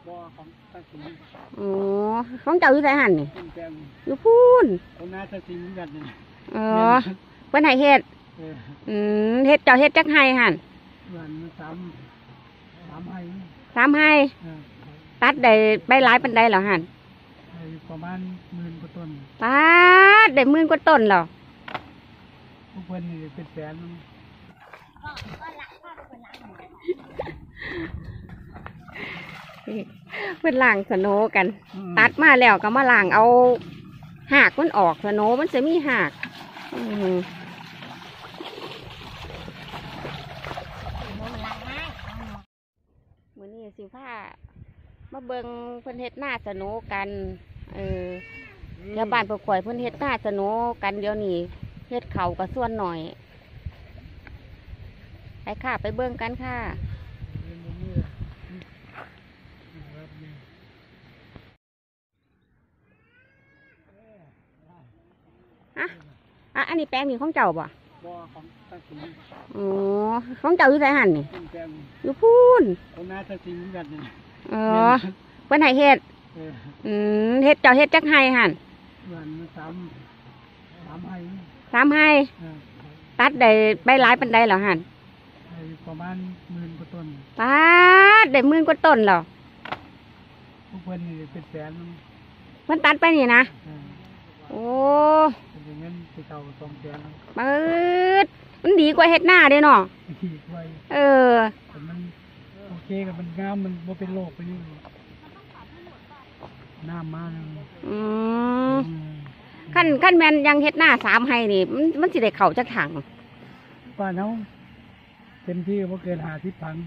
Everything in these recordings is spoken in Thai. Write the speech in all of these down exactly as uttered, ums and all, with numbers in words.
บ่ของตั้งสิงอ๋อของเจ้าอยู่ไสหั่นนี่อยู่พูนคนน่าจะสิงกันนี่อ๋อเพิ่นให้เฮ็ดอืมเฮ็ดเจ้าเฮ็ดจักไห้หั่นเหมือนสามสามไห้สามไห้ตัดได้ใบหลายปานใดเหรอหั่นประมาณหมื่นกว่าต้นตัดได้หมื่นกว่าต้นเหรอพวกเพิ่นนี่เป็นแสนเพิ่นล้างสโนกันตัดมาแล้วก็มาล้างเอาหากมันออกสโนมันจะมีหากมื้อนี้สิพามาเบิ่งเพิ่นเฮ็ดหน้าสโนกันเออแถวบ้านปกข่อยเพิ่นเฮ็ดหน้าสโนกันเดี๋ยวนี้เฮ็ดเขาก็ส่วนหน่อยไปค่ะไปเบิ่งกันค่ะอ่ะอันนี้แป้งนี่ของเจ้าบ่บ่ของตั้งสิงอ๋อของเจ้าอยู่ไสหั่นนี่อยู่พูนคนน่าจะสิงกันนี่อ๋อเพิ่นให้เฮ็ดอืมเฮ็ดเจ้าเฮ็ดจักไห้หั่นเหมือนสามสามไห้สามไห้ตัดได้ใบหลายปานใดเหรอหั่นประมาณหมื่นกว่าต้นตัดได้หมื่นกว่าต้นเหรอพวกเพิ่นนี่เป็นแสนเพิ่นตัดไปนี่นะโอ้เป็นเงินไปเก่าสองแสนเปิดมันดีกว่าเฮ็ดหน้าเด้เนาะเออมันโอเคกับมันงามมันบ่เป็นโรคไปนี่น้ำมาอืมขั้นขั้นแมนยังเฮ็ดหน้าสามไห้นี่มันมันสิได้เข่าจักถังป้าเนาะเต็มที่บ่เกินห้าสิบถัง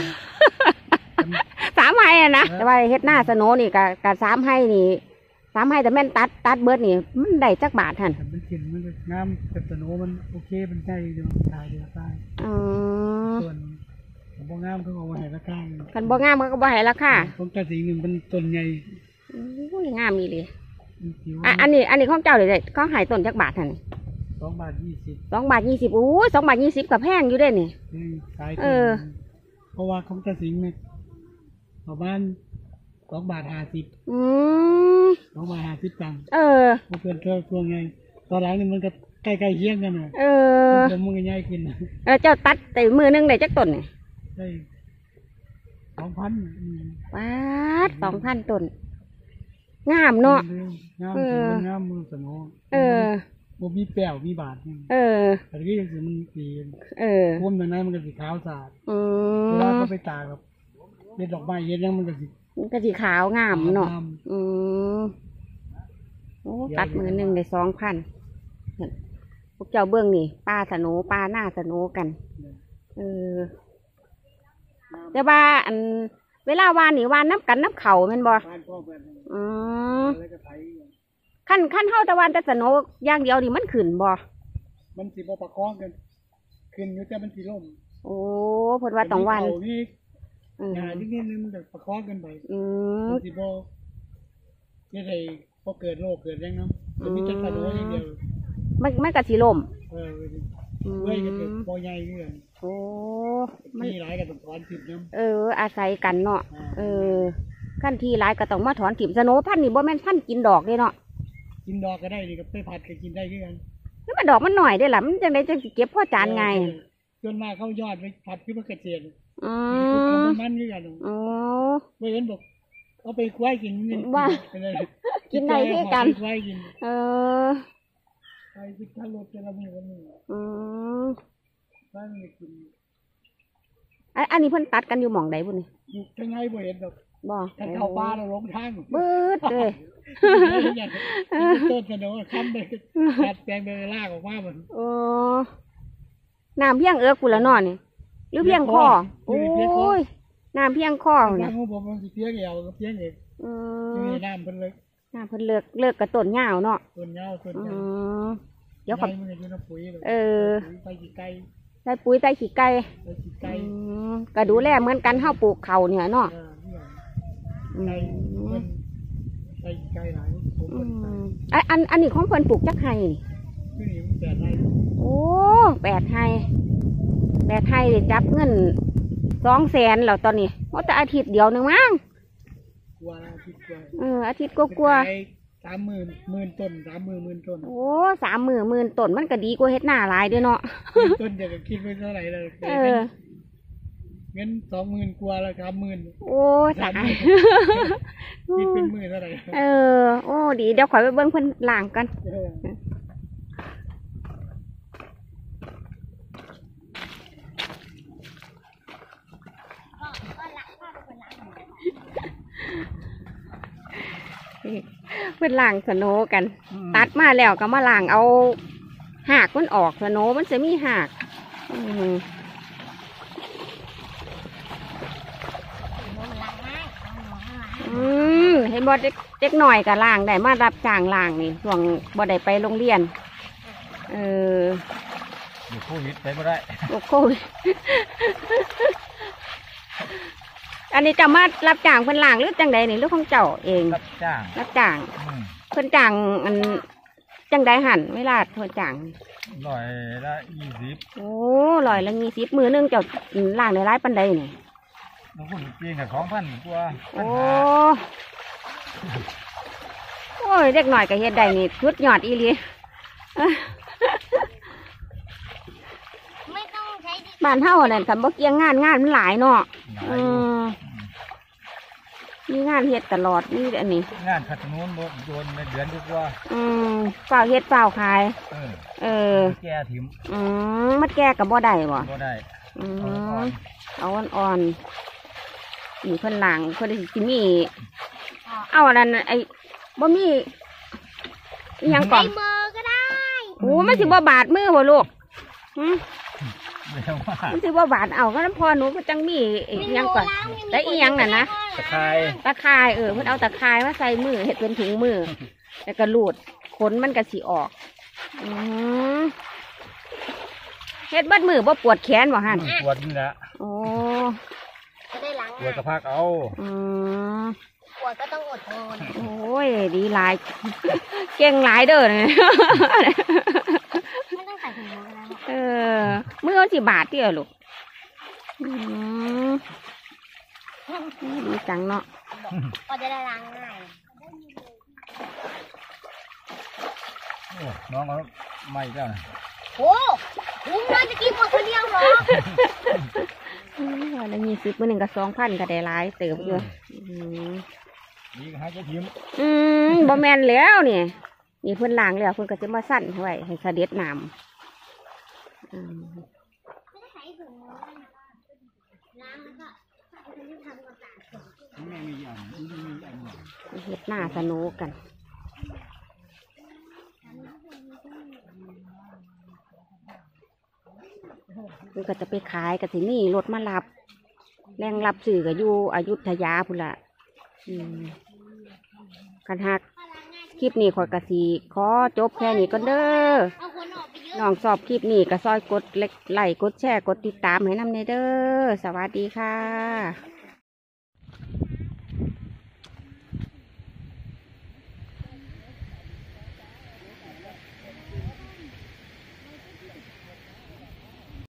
สามไห้อะนะแต่ว่าเฮ็ดหน้าสโนนี่กับกับสามไห้นี่สามไห้แต่แม่นตัดตัดเบิดนี่มันได้จักบาทหั่นมันกินมันงามแต่สโนมันโอเคมันใช่อยู่ตายเดียวตายอ๋อส่วนบ่งามเขาเอาไว้ให้ราคาคันบ่งามมันก็บ่ให้ราคาของกระสีนึงเป็นต้นใหญ่โอ้ยงามอีหลีอ่ะอันนี้อันนี้ของเจ้าเลยเขาให้ต้นจักบาทหั่นสองบาทยี่สิบสองบาทยี่สิบโอ้ยสองบาทยี่สิบก็แพงอยู่เด้นี่เออเพราะว่าของกระสีเนี่ยประมาณสองบาทห้าสิบอืมสองบาทห้าสิบตังค์เออเพื่อนเพื่อนตัวไงตอนหลังนี่มันก็ใกล้ๆเคียงกันน่ะเออมันก็ใหญ่ขึ้นเออเจ้าตัดแต่มือนึงได้จักต้นนี่ได้สองพันบาทสองพันต้นงามเนาะงามงามมือสนอเออบ่มีแป้วมีบาทเออแต่ที่ยังสิมันสีเออพุ่มตรงนั้นมันก็สีขาวสะอาดอืมเวลาเขาไปตากกับเฮ็ดดอกไม้เฮ็ดยังมันก็สิมันก็สีขาวงามเนาะอืมโอ้ตัดมือหนึ่งได้สองพันพวกเจ้าเบื้องนี่ปลาสโนปลาหน้าสโนกันเออแต่ว่าอันเวลาวานนี่วานน้ำกันน้ำเข่าแม่นบ่อืมขั้นขั้นเฮาตะวันแต่สโนอย่างเดียวนี่มันขึ้นบ่มันสิบ่ประคองกันขึ้นอยู่แต่มันสิล่มโอ้เพิ่นว่าต้องวันงานนิดนึงมันแบบประคองกันไปอืมสิบ่ยังไงพอเกิดโรคเกิดยังเนาะมันมีแต่สโนอย่างเดียวมันมันก็สิล่มเออเว้ยก็เกิดบ่ใหญ่เรื่องโอ้มันมีหลายก็ต้องถอนถิ่มนำเอออาศัยกันเนาะเออขั้นที่หลายก็ต้องมาถอนถิ่มสโนพันธุ์นี่บ่แม่นพันธุ์กินดอกเด้เนาะกินดอกก็ได้นี่ก็ไปผัดก็กินได้คือกันแล้วมันดอกมันหน่อยได้ล่ะมันจังได๋จังสิเก็บพอจานไงจนมาเข้ายอดไปผัดคือมันกระเจียนอืมมันคือกันอ๋อบ่เห็นบอกเอาไปควายกินนี่ว่ากินได้คือกันเออไปสิทารถจะละมีวันนี้อืมบ้านนี่กินอันนี้เพิ่นตัดกันอยู่หม่องใดพุ่นนี่อยู่จังไงบ่เห็นดอกบ่ถ้าเข้าป่าแล้วลงทางบึดเด้ต้นสโนคันไปตัดแปลงไปลากออกมาเหมือนโอ้น้ำเพียงเอื้อกูละนอนนี่หรือเพียงคอโอ้ยน้ำเพียงคอเนี่ยน้ำผมมันสิเพียงเอวกับเพียงเอวอืมนี่น้ำเพิ่นเลิกน้ำเพิ่นเลิกเลิกกับต้นหญ้าเนาะต้นหญ้าต้นหญ้าเดี๋ยวกับเออใส่ขี้ไก่ใส่ปุ๋ยใส่ขี้ไก่ใส่ขี้ไก่ก็ดูแลเหมือนกันเฮาปลูกเขาเนี่ยเนาะใส่ใส่ขี้ไก่หลายไออันอันนี้ของเพิ่นปลูกจักไห้นี่มันแปดไร่โอ้แปดไห้แปดไห้จับเงินสองแสนแล้วตอนนี้ว่าแต่อาทิตย์เดียวนึงมั้งทิตย์กว่าเอออาทิตย์ก็กลัวาขายสามหมื่นหมื่นต้นสามหมื่นหมื่นต้นๆโอ้สามหมื่นหมื่นต้นมันก็ดีกว่าเฮ็ดหน้าหลายเด้อเนาะหมื่นต้นจะคิดไว้เท่าไหร่เลยเออเงินสองหมื่นกว่าแล้วสามหมื่นโอ้ตายคิดเป็นหมื่นเท่าไหร่เออโอ้ดีเดี๋ยวขอยไปเบิ่งเพิ่นล้างกันเออเพิ่นล้างสโนว์กัน ตัดมาแล้วก็มาล้างเอาหากมันออกสโนว์มันจะมีหากอืมอืมเห็นบ่เด็กเด็กหน่อยก็ล้างได้มารับจ้างล้างนี่ช่วงบ่ได้ไปโรงเรียน เอออยู่โควิดไปไม่ได้โอ้โหอันนี้จะมารับจ้างเพิ่นล้างหรือจังใดนี่หรือของเจ้าเองรับจ้างรับจ้างอืมเพิ่นจ้างอันจังใดหันเวลาเพิ่นจ้างร้อยละยี่สิบโอ้ร้อยละยี่สิบมือหนึงเจ้าล้างได้หลายปานใดนี่บางคนเพียงกับสองพันกว่าพัโอ้นห้าโอ้ยเด็กหน่อยก็เฮ็ดได้นี่สุดยอดอีหลีไม่ต้องใช้ดิบ้านเฮานั่นคันบ่เกี่ยงงานงานมันหลายเนาะหลายอือยู่มมีงานเฮ็ดตลอดนี่อันนี้งานขัดนู้นบ่โดนในเดือนกว่าอืมฝ้าวเฮ็ดฝ้าวขายเออเออแก้ถิ่มอืมมันแก่กับบ่ได้บ่ก็ได้อืเอาอ่อนมเอาอ่อนๆนี่เพิ่นล้างเพิ่นสิมี เอาอันนั้นไอ้บ่มีอิหยังก่ใช้อนมือก็ได้โอ้มันสิบ่บาดมือบ่ลูกหึเรียกว่ามันสิบ่บาดเอาก็น้ำพอหนูก็จังมีอิหยังก่อน แต่อีหยังน่ะนะตะไคร้ตะคายเออเพิ่นเอาตะคายมาใส่มือเฮ็ดเป็นถุงมือแล้วก็ลูดขนมันก็สิออกอืมเฮ็ดเบัดมือบ่ปวดแขนบ่หั่นปวดนี่แหละโอ้จะได้ล้างปวดกระพักเอาอืมปวดก็ต้องอดทนโอ้ยดีหลาย เก่งหลายเด้อเนี่ยไม่ต้องใส่ถุงมือก็ได้เออมือเอาสิบาทเดียวลูกอืมดีจังเนาะก็จะได้ล้างง่ายโอ้น้องเขาไม่แล้วนะโอ้คุ้มเลยจะกินหมดคนเดียวเหรออืมวันละยี่สิบมือหนึ่งก็สองพันก็ได้หลายเติบอยู่อืมนี่ก็หาเจ้าถิ่มอืมบ่แมนแล้วนี่นี่เพิ่นล้างแล้วเพิ่นก็จะมาสั่นไว้ให้เสด็จน้ำอืมไม่ได้ใส่ถุงมือล้างแล้วก็ทำความสะอาดไม่มีอันไม่มีอันเฮ็ดหน้าสนุกกันเพิ่นก็จะไปขายก็สิมีรถมารับแรงรับสื่อก็อยู่อยุธยาพุ่นละอืมคันหักคลิปนี้ขอยกะสีขอจบแค่นี้ก็เด้อเอาคนออกไปเยอะน้องสอบคลิปนี้ก็ซอยกดเล็กไลค์กดแชร์กดติดตามให้นำในเด้อสวัสดีค่ะ